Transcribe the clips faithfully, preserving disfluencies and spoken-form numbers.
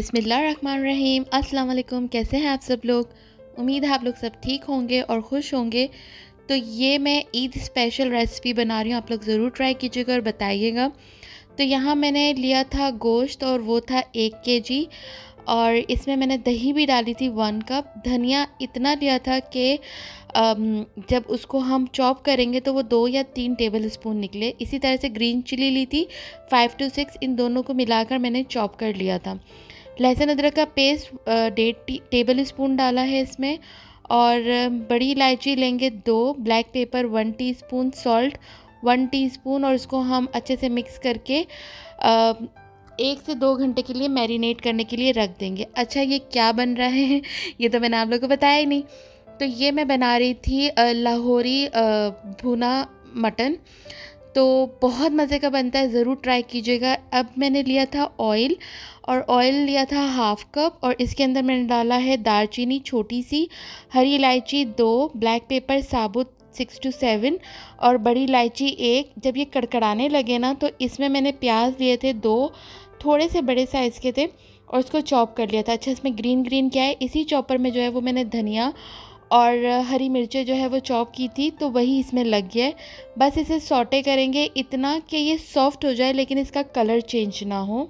बिस्मिल्लाहिर्रहमानिर्रहीम। अस्सलाम वालेकुम। कैसे हैं आप सब लोग? उम्मीद है आप लोग सब ठीक होंगे और खुश होंगे। तो ये मैं ईद स्पेशल रेसिपी बना रही हूँ, आप लोग ज़रूर ट्राई कीजिएगा और बताइएगा। तो यहाँ मैंने लिया था गोश्त और वो था एक केजी, और इसमें मैंने दही भी डाली थी वन कप। धनिया इतना लिया था कि जब उसको हम चॉप करेंगे तो वो दो या तीन टेबल स्पून निकले। इसी तरह से ग्रीन चिली ली थी फाइव टू सिक्स, इन दोनों को मिलाकर मैंने चॉप कर लिया था। लहसुन अदरक का पेस्ट डेढ़ टेबल स्पून डाला है इसमें, और बड़ी इलायची लेंगे दो, black pepper one teaspoon, salt one teaspoon, और इसको हम अच्छे से मिक्स करके आ, एक से दो घंटे के लिए मैरिनेट करने के लिए रख देंगे। अच्छा, ये क्या बन रहा है ये तो मैंने आप लोगों को बताया ही नहीं। तो ये मैं बना रही थी लाहौरी भुना मटन, तो बहुत मज़े का बनता है, ज़रूर ट्राई कीजिएगा। अब मैंने लिया था ऑयल, और ऑयल लिया था हाफ कप, और इसके अंदर मैंने डाला है दालचीनी छोटी सी, हरी इलायची दो, ब्लैक पेपर साबुत सिक्स टू सेवन, और बड़ी इलायची एक। जब ये कड़कड़ाने लगे ना तो इसमें मैंने प्याज लिए थे दो, थोड़े से बड़े साइज़ के थे, और इसको चॉप कर लिया था। अच्छा, इसमें ग्रीन ग्रीन क्या है, इसी चॉपर में जो है वो मैंने धनिया और हरी मिर्चें जो है वो चॉप की थी, तो वही इसमें लग गया है। बस इसे सौटे करेंगे इतना कि ये सॉफ्ट हो जाए, लेकिन इसका कलर चेंज ना हो।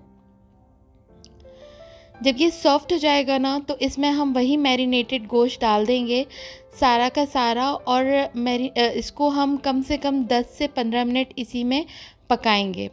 जब ये सॉफ्ट हो जाएगा ना तो इसमें हम वही मैरिनेटेड गोश्त डाल देंगे सारा का सारा, और मैरी इसको हम कम से कम दस से पंद्रह मिनट इसी में पकाएंगे।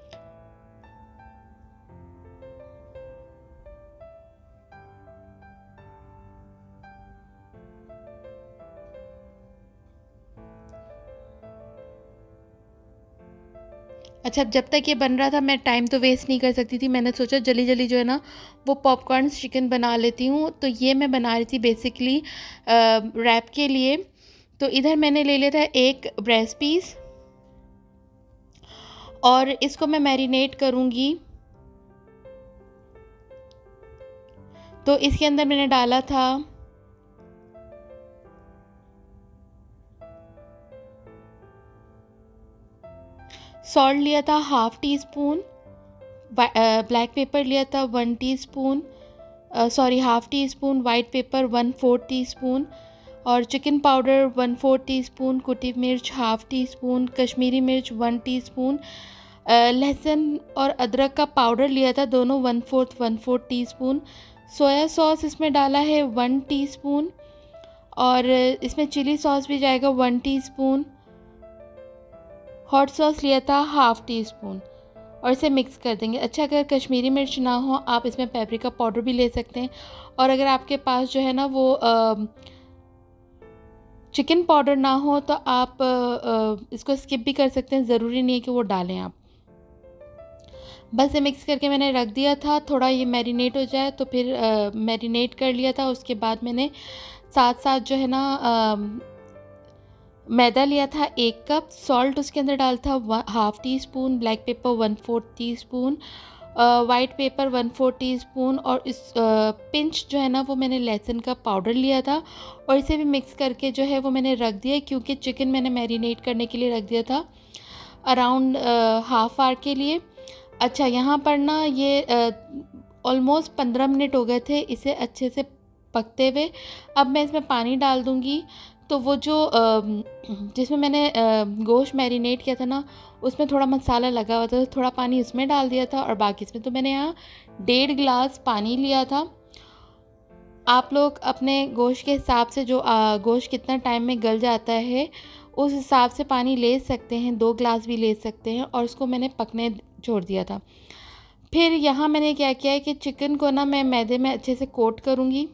अच्छा, जब तक ये बन रहा था मैं टाइम तो वेस्ट नहीं कर सकती थी। मैंने सोचा जल्दी जल्दी जो है ना वो पॉपकॉर्न चिकन बना लेती हूँ। तो ये मैं बना रही थी बेसिकली रैप के लिए। तो इधर मैंने ले लिया था एक ब्रेस्ट पीस, और इसको मैं मैरिनेट करूँगी। तो इसके अंदर मैंने डाला था सॉल्ट लिया था half teaspoon, black pepper लिया था one teaspoon, sorry half teaspoon, white pepper one fourth teaspoon, और chicken powder one fourth teaspoon, कुटी मिर्च हाफ टी स्पून, कश्मीरी मिर्च वन टीस्पून, लहसुन और अदरक का पाउडर लिया था दोनों one fourth one fourth teaspoon, soya sauce इसमें डाला है वन टीस्पून, और इसमें चिली सॉस भी जाएगा वन टीस्पून, हॉट सॉस लिया था हाफ टी स्पून, और इसे मिक्स कर देंगे। अच्छा, अगर कश्मीरी मिर्च ना हो आप इसमें पेपरिका पाउडर भी ले सकते हैं, और अगर आपके पास जो है ना वो आ, चिकन पाउडर ना हो तो आप आ, आ, इसको स्किप भी कर सकते हैं, ज़रूरी नहीं है कि वो डालें आप। बस ये मिक्स करके मैंने रख दिया था, थोड़ा ये मैरिनेट हो जाए तो फिर मैरिनेट कर लिया था। उसके बाद मैंने साथ साथ जो है ना आ, मैदा लिया था एक कप, सॉल्ट उसके अंदर डाला था half teaspoon, black pepper one fourth teaspoon, white pepper one fourth teaspoon, और इस पिंच जो है ना वो मैंने लहसुन का पाउडर लिया था, और इसे भी मिक्स करके जो है वो मैंने रख दिया, क्योंकि चिकन मैंने मैरिनेट करने के लिए रख दिया था अराउंड हाफ आवर के लिए। अच्छा, यहाँ पर ना ये ऑलमोस्ट पंद्रह मिनट हो गए थे इसे अच्छे से पकते हुए। अब मैं इसमें पानी डाल दूँगी। तो वो जो जिसमें मैंने गोश्त मैरिनेट किया था ना उसमें थोड़ा मसाला लगा हुआ था, तो थोड़ा पानी उसमें डाल दिया था, और बाकी इसमें तो मैंने यहाँ डेढ़ गिलास पानी लिया था। आप लोग अपने गोश्त के हिसाब से, जो गोश्त कितना टाइम में गल जाता है उस हिसाब से पानी ले सकते हैं, दो गिलास भी ले सकते हैं, और उसको मैंने पकने छोड़ दिया था। फिर यहाँ मैंने क्या किया है कि चिकन को ना मैं मैदे में अच्छे से कोट करूँगी,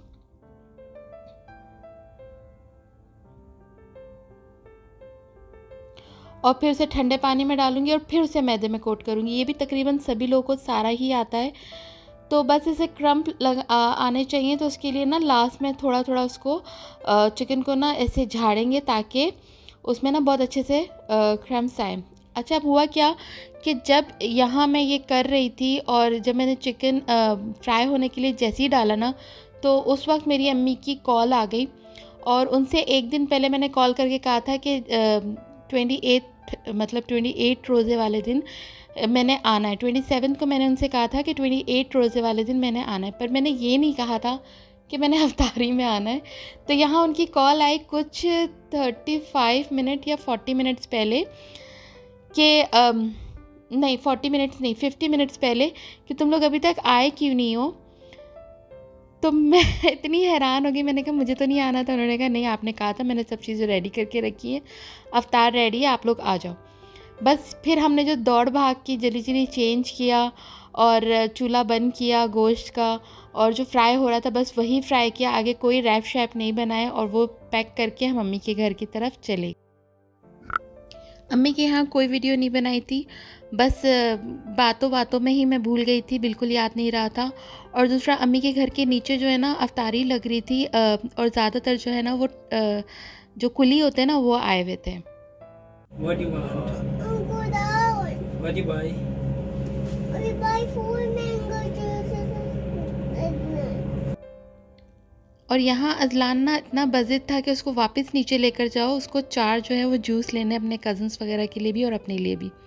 और फिर उसे ठंडे पानी में डालूंगी, और फिर उसे मैदे में कोट करूंगी। ये भी तकरीबन सभी लोगों को सारा ही आता है। तो बस इसे क्रम्प लग आ, आने चाहिए, तो उसके लिए ना लास्ट में थोड़ा थोड़ा उसको चिकन को ना ऐसे झाड़ेंगे ताकि उसमें ना बहुत अच्छे से क्रम्प्स आए। अच्छा, अब हुआ क्या कि जब यहाँ मैं ये कर रही थी और जब मैंने चिकन फ्राई होने के लिए जैसे ही डाला ना, तो उस वक्त मेरी अम्मी की कॉल आ गई, और उनसे एक दिन पहले मैंने कॉल करके कहा था कि ट्वेंटी एट आठ मतलब ट्वेंटी एट रोज़े वाले दिन मैंने आना है। ट्वेंटी सेवन को मैंने उनसे कहा था कि ट्वेंटी एट रोज़े वाले दिन मैंने आना है, पर मैंने ये नहीं कहा था कि मैंने अफ्तारी में आना है। तो यहाँ उनकी कॉल आई कुछ थर्टी फाइव मिनट या फोर्टी मिनट्स पहले कि um, नहीं फोर्टी मिनट्स नहीं फिफ्टी मिनट्स पहले कि तुम लोग अभी तक आए क्यों नहीं हो। तो मैं इतनी हैरान हो गई, मैंने कहा मुझे तो नहीं आना था। उन्होंने कहा नहीं, आपने कहा था, मैंने सब चीज़ें रेडी करके रखी है, अफ्तार रेडी है, आप लोग आ जाओ। बस फिर हमने जो दौड़ भाग की, जल्दी जल्दी चेंज किया और चूल्हा बंद किया गोश्त का, और जो फ्राई हो रहा था बस वही फ्राई किया, आगे कोई रैप शैप नहीं बनाया, और वो पैक करके हम अम्मी के घर की तरफ चले। अम्मी के यहाँ कोई वीडियो नहीं बनाई थी, बस बातों बातों में ही मैं भूल गई थी, बिल्कुल याद नहीं रहा था। और दूसरा, अम्मी के घर के नीचे जो है ना अफ्तारी लग रही थी, और ज़्यादातर जो है ना वो जो कुली होते हैं ना वो आए हुए थे। What do you want? What do you buy? We buy four mango juices. और यहाँ अजलान ना इतना बज़िद था कि उसको वापस नीचे लेकर जाओ, उसको चार जो है वो जूस लेने अपने कज़न्स वगैरह के लिए भी और अपने लिए भी।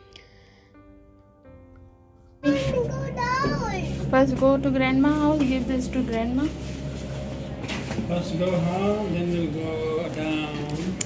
First go to grandma house, give this to grandma. First go home, then you go down.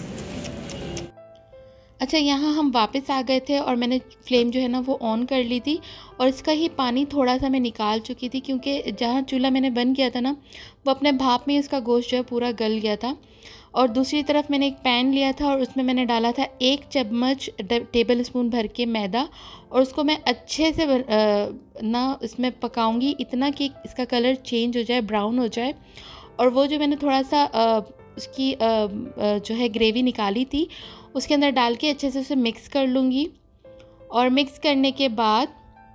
अच्छा, यहाँ हम वापस आ गए थे और मैंने फ्लेम जो है ना वो ऑन कर ली थी, और इसका ही पानी थोड़ा सा मैं निकाल चुकी थी, क्योंकि जहाँ चूल्हा मैंने बंद किया था ना वो अपने भाप में उसका गोश्त जो है पूरा गल गया था। और दूसरी तरफ मैंने एक पैन लिया था और उसमें मैंने डाला था एक चम्मच टेबल स्पून भर के मैदा, और उसको मैं अच्छे से ना इसमें पकाऊंगी इतना कि इसका कलर चेंज हो जाए, ब्राउन हो जाए। और वो जो मैंने थोड़ा सा उसकी जो है ग्रेवी निकाली थी उसके अंदर डाल के अच्छे से उसे मिक्स कर लूँगी। और मिक्स करने के बाद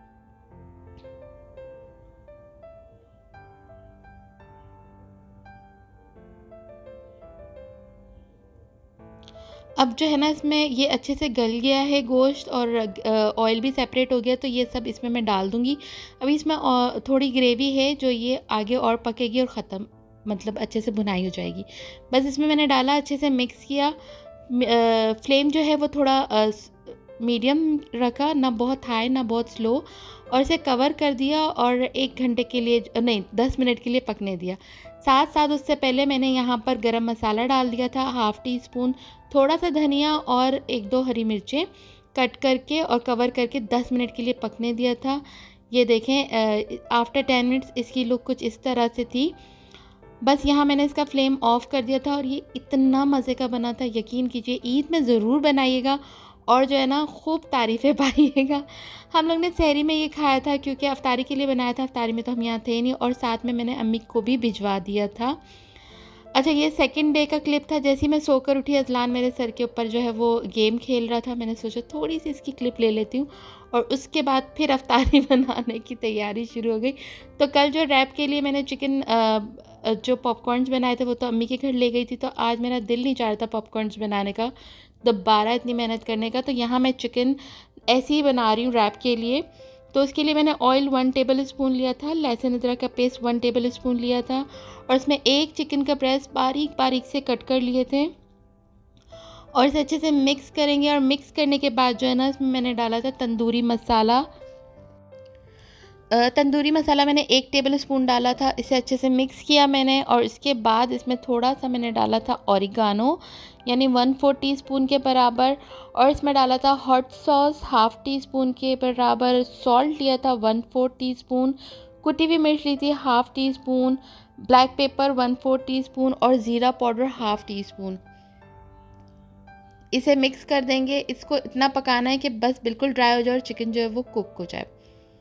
अब जो है ना इसमें ये अच्छे से गल गया है गोश्त, और ऑयल भी सेपरेट हो गया, तो ये सब इसमें मैं डाल दूँगी। अभी इसमें थोड़ी ग्रेवी है जो ये आगे और पकेगी और ख़त्म, मतलब अच्छे से भुनाई हो जाएगी। बस इसमें मैंने डाला, अच्छे से मिक्स किया। फ्लेम जो है वो थोड़ा मीडियम रखा, ना बहुत हाई ना बहुत स्लो, और इसे कवर कर दिया और एक घंटे के लिए नहीं दस मिनट के लिए पकने दिया। साथ साथ उससे पहले मैंने यहाँ पर गरम मसाला डाल दिया था, हाफ़ टी स्पून, थोड़ा सा धनिया और एक दो हरी मिर्चें कट करके और कवर करके दस मिनट के लिए पकने दिया था। ये देखें आफ्टर टेन मिनट्स इसकी लुक कुछ इस तरह से थी। बस यहाँ मैंने इसका फ्लेम ऑफ़ कर दिया था और ये इतना मज़े का बना था, यकीन कीजिए। ईद में ज़रूर बनाइएगा और जो है ना खूब तारीफ़ें पाइएगा। हम लोग ने सहरी में ये खाया था क्योंकि अफ्तारी के लिए बनाया था, अफ्तारी में तो हम यहाँ थे नहीं, और साथ में मैंने अम्मी को भी भिजवा दिया था। अच्छा, ये सेकंड डे का क्लिप था। जैसे ही मैं सोकर उठी, अजलान मेरे सर के ऊपर जो है वो गेम खेल रहा था। मैंने सोचा थोड़ी सी इसकी क्लिप ले लेती हूँ, और उसके बाद फिर अफ्तारी बनाने की तैयारी शुरू हो गई। तो कल जो रैप के लिए मैंने चिकन जो पॉपकॉर्न्स बनाए थे वो तो अम्मी के घर ले गई थी, तो आज मेरा दिल नहीं चाह रहा था पॉपकॉर्न्स बनाने का, दोबारा इतनी मेहनत करने का। तो यहाँ मैं चिकन ऐसे ही बना रही हूँ रैप के लिए। तो उसके लिए मैंने ऑयल वन टेबल स्पून लिया था, लहसुन अदरक का पेस्ट वन टेबल स्पून लिया था, और इसमें एक चिकन का ब्रेस्ट बारीक बारीक से कट कर लिए थे, और इसे अच्छे से मिक्स करेंगे। और मिक्स करने के बाद जो है ना इसमें मैंने डाला था तंदूरी मसाला। तंदूरी मसाला मैंने एक टेबल स्पून डाला था, इसे अच्छे से मिक्स किया मैंने। और इसके बाद इसमें थोड़ा सा मैंने डाला था ऑरिगानो, यानी वन फोर टी स्पून के बराबर, और इसमें डाला था hot sauce half teaspoon के बराबर, सॉल्ट लिया था वन फोर टी स्पून, कुटी हुई मिर्च ली थी half teaspoon, black pepper one four teaspoon, और ज़ीरा पाउडर हाफ़ टी स्पून। इसे मिक्स कर देंगे। इसको इतना पकाना है कि बस बिल्कुल ड्राई हो जाए और चिकन जो है वो कुक हो जाए।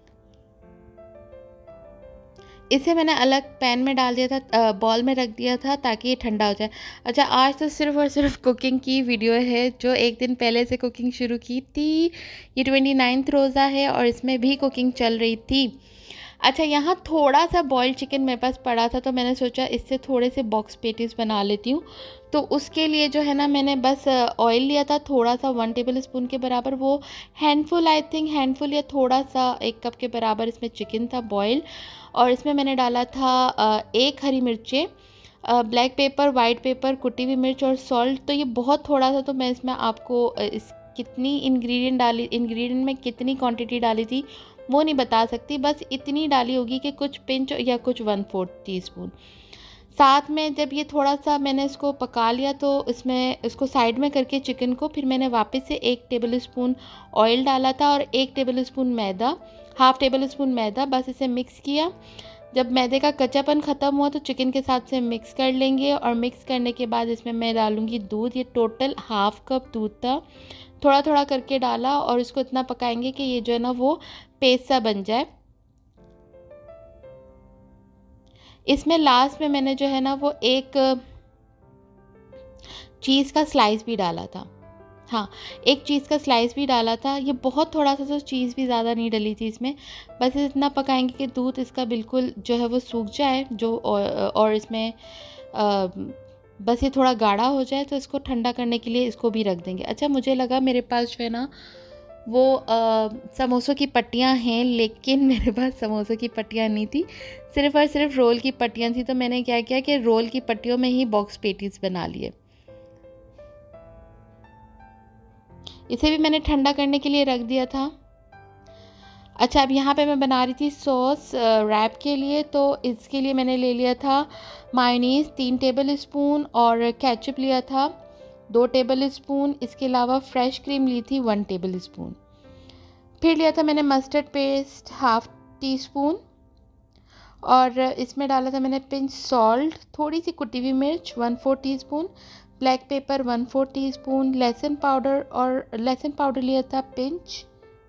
इसे मैंने अलग पैन में डाल दिया था, बॉल में रख दिया था ताकि ये ठंडा हो जाए। अच्छा, आज तो सिर्फ़ और सिर्फ कुकिंग की वीडियो है। जो एक दिन पहले से कुकिंग शुरू की थी, ये ट्वेंटी नाइन्थ रोज़ा है और इसमें भी कुकिंग चल रही थी। अच्छा, यहाँ थोड़ा सा बॉइल्ड चिकन मेरे पास पड़ा था, तो मैंने सोचा इससे थोड़े से बॉक्स पेटीज़ बना लेती हूँ। तो उसके लिए जो है ना मैंने बस ऑयल लिया था थोड़ा सा, वन टेबल स्पून के बराबर, वो हैंडफुल आई थिंक हैंडफुल या थोड़ा सा एक कप के बराबर इसमें चिकन था बॉयल। और इसमें मैंने डाला था एक हरी मिर्चें, ब्लैक पेपर, वाइट पेपर, कुटी हुई मिर्च और सॉल्ट। तो ये बहुत थोड़ा सा, तो मैं इसमें आपको इस कितनी इंग्रेडिएंट डाली, इंग्रेडिएंट में कितनी क्वांटिटी डाली थी वो नहीं बता सकती, बस इतनी डाली होगी कि कुछ पिंच या कुछ वन फोर्थ टी स्पून। साथ में जब ये थोड़ा सा मैंने इसको पका लिया तो इसमें इसको साइड में करके चिकन को फिर मैंने वापस से एक टेबल स्पून ऑयल डाला था और एक टेबल स्पून मैदा, हाफ़ टेबल स्पून मैदा, बस इसे मिक्स किया। जब मैदे का कच्चापन ख़त्म हुआ तो चिकन के साथ से मिक्स कर लेंगे और मिक्स करने के बाद इसमें मैं डालूँगी दूध। ये टोटल हाफ़ कप दूध था, थोड़ा थोड़ा करके डाला और इसको इतना पकाएंगे कि ये जो है ना वो पेस्ट सा बन जाए। इसमें लास्ट में मैंने जो है ना वो एक चीज़ का स्लाइस भी डाला था। हाँ, एक चीज़ का स्लाइस भी डाला था। ये बहुत थोड़ा सा, तो चीज़ भी ज़्यादा नहीं डली थी इसमें। बस इतना पकाएंगे कि दूध इसका बिल्कुल जो है वो सूख जाए जो और, और इसमें आ, बस ये थोड़ा गाढ़ा हो जाए तो इसको ठंडा करने के लिए इसको भी रख देंगे। अच्छा, मुझे लगा मेरे पास जो है ना वो आ, समोसों की पट्टियाँ हैं, लेकिन मेरे पास समोसों की पट्टियाँ नहीं थी, सिर्फ़ और सिर्फ रोल की पट्टियाँ थी। तो मैंने क्या किया कि रोल की पट्टियों में ही बॉक्स पेटीज़ बना लिए। इसे भी मैंने ठंडा करने के लिए रख दिया था। अच्छा, अब यहाँ पे मैं बना रही थी सॉस रैप के लिए, तो इसके लिए मैंने ले लिया था मायोनीज़ तीन टेबल स्पून और केचप लिया था दो टेबल स्पून। इसके अलावा फ्रेश क्रीम ली थी वन टेबल स्पून। फिर लिया था मैंने mustard paste half teaspoon और इसमें डाला था मैंने पिंच सॉल्ट, थोड़ी सी कुटी हुई मिर्च one four teaspoon, black pepper one four teaspoon, लहसुन पाउडर और लहसुन पाउडर लिया था पिंच।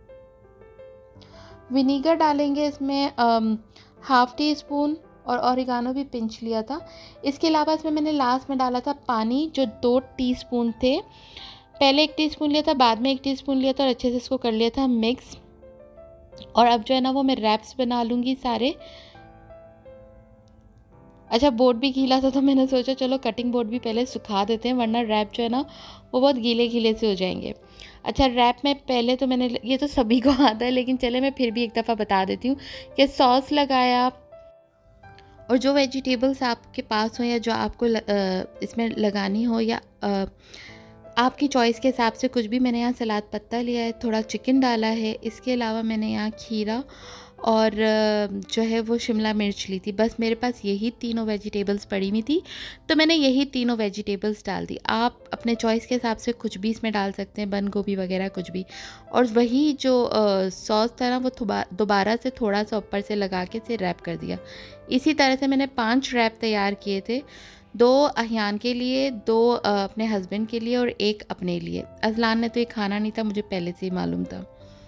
विनीगर डालेंगे इसमें हाफ़ टी स्पून और ऑरिगानो भी पिंच लिया था। इसके अलावा इसमें मैंने लास्ट में डाला था पानी, जो दो टीस्पून थे। पहले एक टीस्पून लिया था, बाद में एक टीस्पून लिया था और अच्छे से इसको कर लिया था मिक्स। और अब जो है ना वो मैं रैप्स बना लूँगी सारे। अच्छा, बोर्ड भी गीला था तो मैंने सोचा चलो कटिंग बोर्ड भी पहले सुखा देते हैं, वरना रैप जो है ना वो बहुत गीले गीले से हो जाएंगे। अच्छा, रैप में पहले तो मैंने, ये तो सभी को आता है लेकिन चले मैं फिर भी एक दफ़ा बता देती हूँ कि सॉस लगाया और जो वेजिटेबल्स आपके पास हो या जो आपको इसमें लगानी हो या आपकी चॉइस के हिसाब से कुछ भी, मैंने यहाँ सलाद पत्ता लिया है, थोड़ा चिकन डाला है। इसके अलावा मैंने यहाँ खीरा और जो है वो शिमला मिर्च ली थी। बस मेरे पास यही तीनों वेजिटेबल्स पड़ी हुई थी तो मैंने यही तीनों वेजिटेबल्स डाल दी। आप अपने चॉइस के हिसाब से कुछ भी इसमें डाल सकते हैं, बंद गोभी वगैरह कुछ भी। और वही जो सॉस था ना वो दोबारा से थोड़ा सा ऊपर से लगा के इसे रैप कर दिया। इसी तरह से मैंने पाँच रैप तैयार किए थे, दो अहियान के लिए, दो अपने हस्बैंड के लिए और एक अपने लिए। अजलान ने तो ये खाना नहीं था, मुझे पहले से ही मालूम था।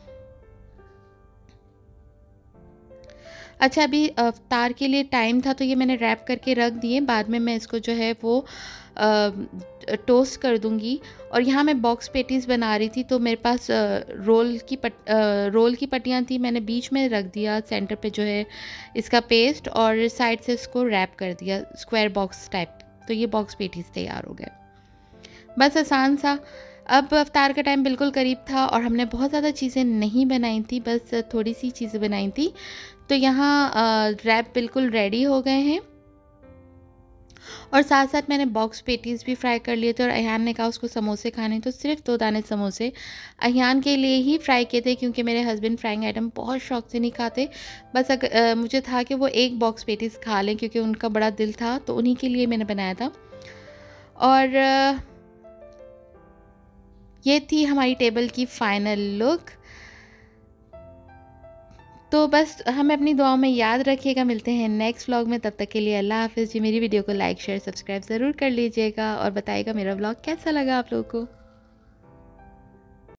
अच्छा, अभी अफ्तार के लिए टाइम था तो ये मैंने रैप करके रख दिए। बाद में मैं इसको जो है वो आ, टोस्ट कर दूंगी। और यहाँ मैं बॉक्स पेटीज़ बना रही थी तो मेरे पास आ, रोल की पट आ, रोल की पट्टियाँ थी, मैंने बीच में रख दिया, सेंटर पे जो है इसका पेस्ट, और साइड से इसको रैप कर दिया स्क्वायर बॉक्स टाइप। तो ये बॉक्स पेटीज़ तैयार हो गए, बस आसान सा। अब अफ्तार का टाइम बिल्कुल करीब था और हमने बहुत ज़्यादा चीज़ें नहीं बनाई थी, बस थोड़ी सी चीज़ें बनाई थी। तो यहाँ रैप बिल्कुल रेडी हो गए हैं और साथ साथ मैंने बॉक्स पेटीज़ भी फ्राई कर लिए थे। और अहियान ने कहा उसको समोसे खाने, तो सिर्फ दो दाने समोसे अहियान के लिए ही फ्राई किए थे, क्योंकि मेरे हस्बैंड फ्राइंग आइटम बहुत शौक से नहीं खाते। बस अगर आ, मुझे था कि वो एक बॉक्स पेटीज़ खा लें क्योंकि उनका बड़ा दिल था, तो उन्हीं के लिए मैंने बनाया था। और आ, ये थी हमारी टेबल की फ़ाइनल लुक। तो बस हमें अपनी दुआओं में याद रखिएगा। मिलते हैं नेक्स्ट व्लॉग में, तब तक के लिए अल्लाह हाफ़िज़ जी। मेरी वीडियो को लाइक शेयर सब्सक्राइब ज़रूर कर लीजिएगा और बताइएगा मेरा व्लॉग कैसा लगा आप लोगों को।